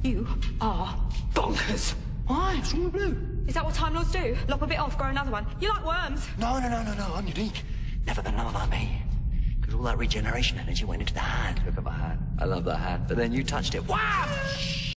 You are bonkers. Why? What's wrong with blue? Is that what Time Lords do? Lop a bit off, grow another one? You like worms? No. I'm unique. Never been another like me. Because all that regeneration energy went into the hand. Look at my hand. I love that hand. But then you touched it. Wow!